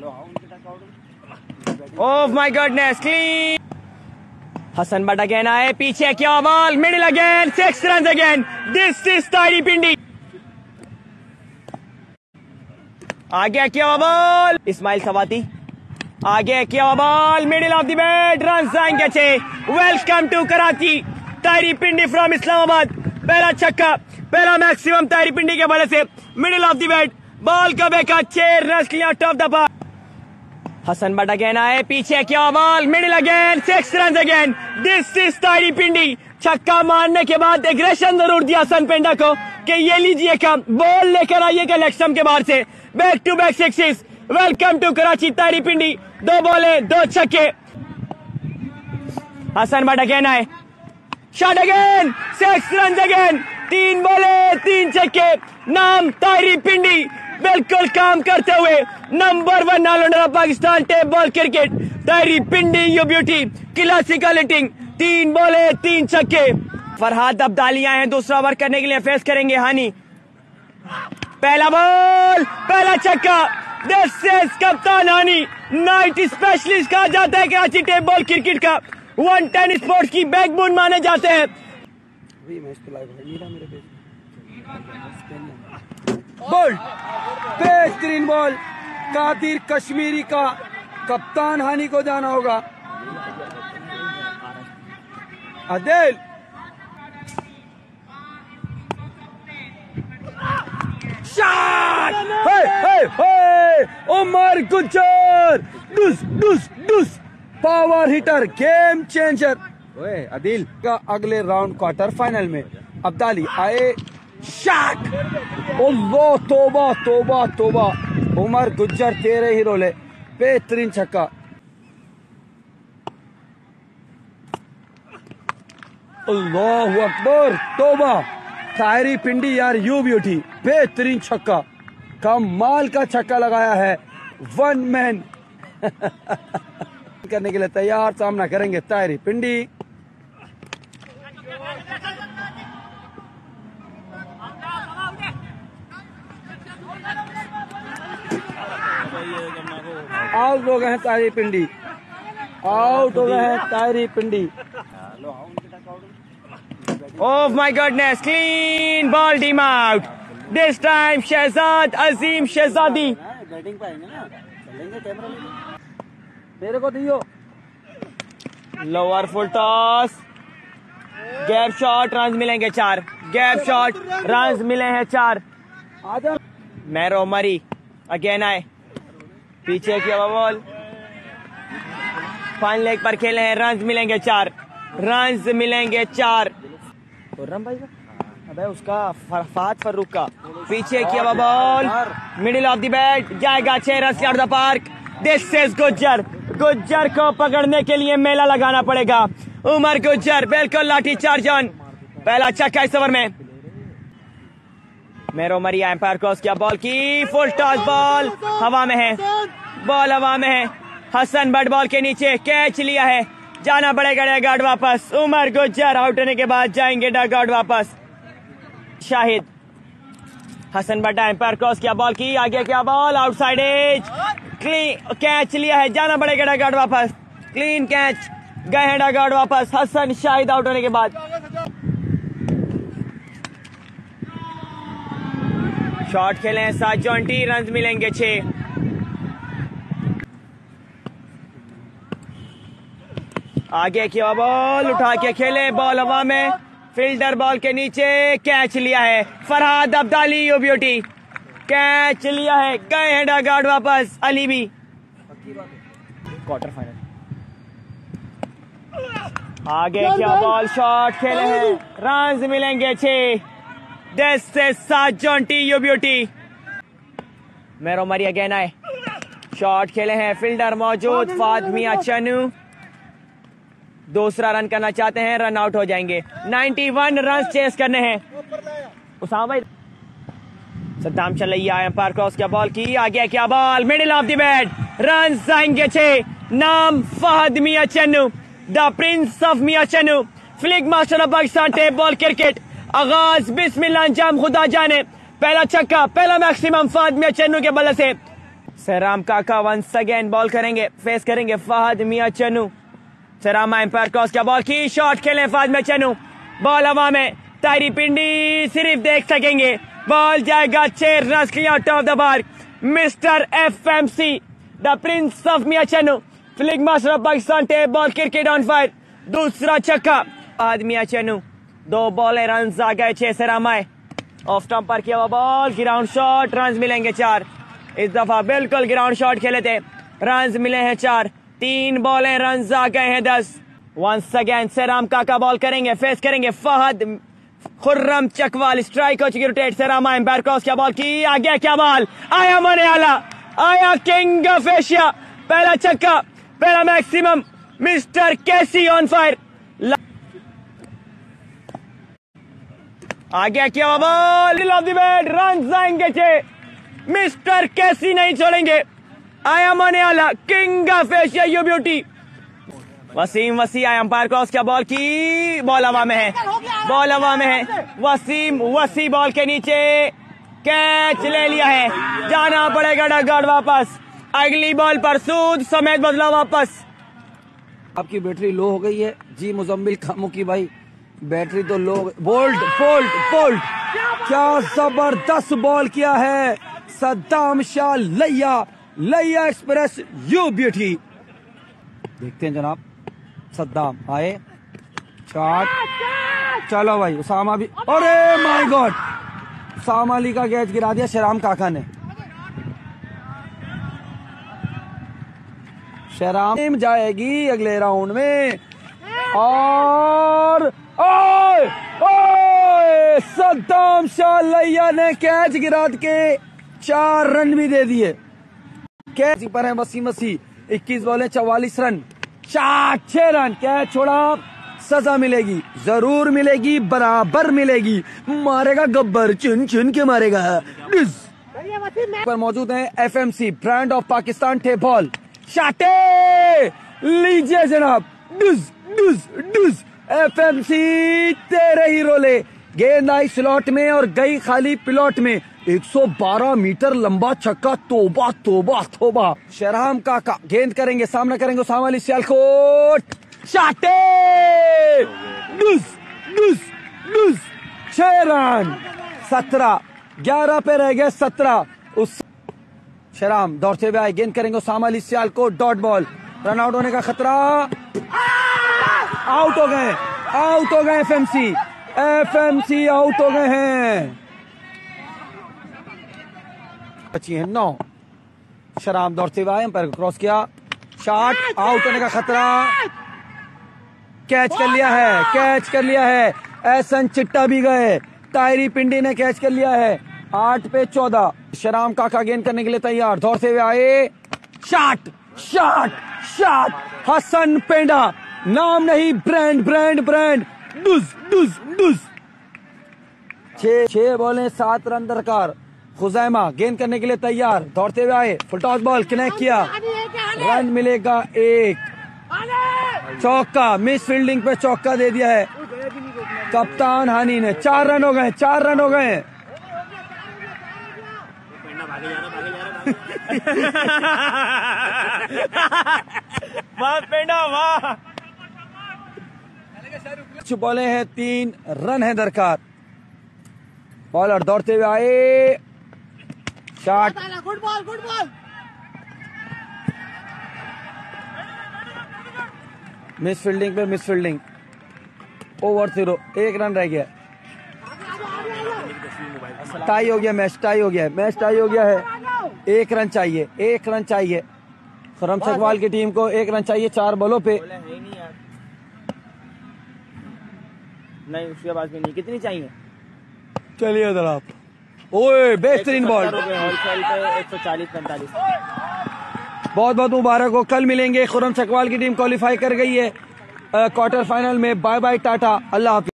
Oh my goodness, clean. Hassan Butt again आए, पीछे क्या ball, middle again, 6 runs again. This is Tahiri Pindi. आगे क्या बॉल, इस्माइल सवाती. आगे क्या ball, middle of the bat, run आएंगे 6. Welcome to Karachi. Tahiri Pindi from Islamabad. पहला छक्का, पहला मैक्सिमम ताहिरी पिंडी के बल्ले से, middle of the bat, ball का बेका 6 रन के लिए out of the park. Hasan Butt again आए, पीछे क्या ball, middle again, 6 runs again. This is Tahiri Pindi. छक्का मारने के बाद एग्रेशन जरूर दिया हसन पेंडा को कि ये लीजिए काम, बॉल लेकर आइएगा लेग स्टंप के बाहर से. Back to back 6. Welcome to Karachi. Tahiri Pindi 2 बॉलें 2 छक्के. हसन बट अगेन आए, शॉट अगेन, 6 runs again. 3 बॉलें 3 छक्के. नाम ताहिरी पिंडी. बिल्कुल काम करते हुए number 1 allrounder of Pakistan tape ball cricket. Tahiri Pindi you beauty, classical hitting. 3 बॉलें 3 छक्के. फरहाद अब्दाली आए हैं दूसरा ओवर करने के लिए, फेस करेंगे हानी. पहला बॉल, पहला छक्का. दिस इज कप्तान हानी, नाइट स्पेशलिस्ट कहा जाता है कराची टेप बॉल क्रिकेट का. 110 स्पोर्ट्स की बैकबोन माने जाते हैं. बॉल, बेहतरीन बॉल. कादिर कश्मीरी का कप्तान हानी को जाना होगा. आदिल शॉट. उमर गुज्जर, डुस डुस डुस, power hitter, game changer. Adil का अगले राउंड क्वार्टर फाइनल में. अब्दाली आए, शॉट. अल्लाह, तोबा तोबा तोबा. उमर गुज्जर 13 ही रोले, बेहतरीन छक्का. अल्लाह अकबर, तोबा. ताहिरी पिंडी यार यू ब्यूटी, बेहतरीन छक्का. कमाल का छक्का लगाया है. 1 मैन करने के लिए तैयार. सामना करेंगे ताहिरी पिंडी. आउट हो गए हैं ताहिरी पिंडी. आउट हो गए हैं ताहिरी पिंडी. Oh my goodness, clean ball team out. This time Shahzad Azeem Shahzadi. Batting पे आएंगे ना, चलेंगे कैमरा लेके. मेरे को दियो. Lower full toss, gap shot, run मिलेंगे 4. गैप शॉट, रन मिले हैं 4. आजा. मैरो मरी अगेन आए, पीछे की बॉल, फाइन लेग पर खेले हैं. रन मिलेंगे 4. रन मिलेंगे 4. खुर्रम भाई का, अबे उसका फहद फर्रुख का. पीछे की ball, middle of the bat, जाएगा 6 run out the park. This is Gujjar. Gujjar को पकड़ने के लिए मेला लगाना पड़ेगा. उमर गुज्जर बिल्कुल लाठी चार्ज ऑन. पहला छक्का इस ओवर में. मेरो मरिया एम्पायर क्रॉस किया, बॉल की फुल टॉस, बॉल हवा में है, बॉल हवा में है. हसन बट बॉल के नीचे कैच लिया है. जाना पड़ेगा डगआउट वापस. उमर गुज्जर आउट होने के बाद जाएंगे डगआउट वापस. शाहिद, हसन बट एम्पायर क्रॉस किया, बॉल की आगे क्या ball, outside edge, clean catch लिया है. जाना पड़ेगा डगआउट वापस. क्लीन कैच, गए हैं डगआउट वापस. हसन शाहिद आउट होने के बाद. शॉट खेले हैं 720, रन मिलेंगे 6. आगे की बॉल उठा के खेले, बॉल हवा में, फील्डर बॉल के नीचे, कैच लिया है. Farhad Abdali you beauty, catch लिया है. गए हैं डगआउट वापस. अली भी क्वार्टर फाइनल. आगे क्या बॉल, शॉट खेले हैं, रन मिलेंगे 6. This is 720 you beauty. मेरो मरी अगेन आए, शॉट खेले हैं, फील्डर मौजूद, फातमिया चनू दूसरा रन करना चाहते हैं, रन आउट हो जाएंगे. 91 रन चेस करने हैं. उसामा भाई, सद्दाम चलैया एम्पायर क्रॉस किया, बॉल की आगे क्या ball, middle of the bat, run आएंगे 6. नाम Fahad Mian Channu, the prince of Mian Channu, flick master of Pakistan tape ball cricket. आगाज बिस्मिल्लाह, अंजाम खुदा जाने. पहला छक्का, पहला मैक्सिमम फहद मियां चन्नू के बल्ले से. Sahram Kaka once again ball करेंगे, फेस करेंगे फहद मियां चन्नू। सहराम एम्पायर क्रॉस किया, बॉल की शॉट खेले फहद मियां चन्नू, बॉल हवा में, तारी पिंडी सिर्फ देख सकेंगे, बॉल जाएगा 6 रन के out of the bar. Mister FMC the prince of Mian Channu, flick master of Pakistan, tape ball cricket on fire, दूसरा छक्का फहद मियां चन्नू। 2 बॉल रन आ गए 6 सहराम आए, ऑफ स्टंप पर किया हुआ बॉल, ग्राउंड शॉट, रन मिलेंगे 4। इस दफा बिल्कुल ग्राउंड शॉट खेले थे, रन मिले हैं 4। 3 बॉलें रन आ गए हैं 10। वंस अगेन सहराम काका बॉल करेंगे, फेस करेंगे फहद खुर्रम चकवाल, स्ट्राइक हो चुकी रोटेट। सहराम एम्पायर क्रॉस क्या बॉल की, आगे क्या बॉल, आया मने आला, आया किंग ऑफ एशिया, पहला छक्का, पहला maximum, mister KC on fire. आगे क्या ball, middle of the bat, run आएंगे 6। मिस्टर केसी नहीं छोड़ेंगे, आया मने आला, king of Asia, you beauty. Wasim आया अंपायर क्रॉस क्या बॉल की, बॉल हवा में है, बॉल हवा में है। वसीम बॉल के नीचे कैच ले लिया है, जाना पड़ेगा डगआउट वापस। अगली बॉल पर सूद समेत बदला वापस। आपकी बैटरी लो हो गई है जी मुजम्मिल खामुकी भाई, बैटरी तो लो। बोल्ड बोल्ड क्या जबरदस्त बॉल किया है सद्दाम शाह, लैया एक्सप्रेस, यू ब्यूटी। देखते हैं जनाब, सद्दाम आए, शॉट, चलो भाई उसामा भी, अरे माय गॉड, उसामा अली का कैच गिरा दिया शहराम काका ने। शहराम जाएगी अगले राउंड में, और ओए सद्दाम शाह लैया ने कैच गिरा के 4 रन भी दे दिए। कैच पर है वसीम, 21 बॉलें 44 रन, 6 रन। कैच छोड़ा, सजा मिलेगी, जरूर मिलेगी, बराबर मिलेगी, मारेगा गब्बर, चुन के मारेगा। पर मौजूद है FMC ब्रांड ऑफ पाकिस्तान, टे बॉल शाटे लीजिए जनाब, डुज FMC तेरे ही रोले। गेंद आई स्लॉट में और गई खाली प्लॉट में, 112 मीटर लंबा छक्का, तोबा तोबा तोबा। शहराम काका गेंद करेंगे, सामना करेंगे उसामा अली सियालकोट, शाटे, डुज 6 रन, 17, 11 पे रह गए 17। उस शहराम दौड़ते हुए आए, गेंद करेंगे Usama Ali Sialkot, dot ball, run out होने का खतरा, आउट हो गए FMC आउट हो गए हैं। बची है 9। शहराम दौड़ते हुए आए, अंपायर को क्रॉस किया, शॉट, आउट होने का खतरा, कैच कर लिया है। एहसन चिट्टा भी गए, तायरी पिंडी ने कैच कर लिया है। 8 पे 14। शहराम काका गेंद करने के लिए तैयार, दौड़ते हुए आए, शॉट, हसन पेंडा, नाम नहीं ब्रांड, डुज। 6 बॉलें 7 रन दरकार। खुजैमा गेंद करने के लिए तैयार, दौड़ते हुए आए, फुल टॉस बॉल कनेक्ट किया, रन मिलेगा 1। चौका, मिस फील्डिंग पे चौका दे दिया है कप्तान हानी ने। 4 रन हो गए। वाह पेंडा वाह। बॉलें हैं, 3 रन है दरकार। बॉलर दौड़ते हुए आए, shot, good ball. Miss fielding, over 0, 1 run रह गया। टाई हो गया मैच, टाई हो गया है। 1 रन चाहिए। खुर्रम चकवाल की टीम को 1 रन चाहिए 4 बॉलों पे। नहीं उसके बाद भी नहीं, कितनी चाहिए? चलिए जनाब, ओए बेहतरीन बॉल, 140-45। बहुत मुबारक हो। कल मिलेंगे। खुर्रम चकवाल की टीम क्वालिफाई कर गई है क्वार्टर फाइनल में। बाय टाटा, अल्लाह हाफिज।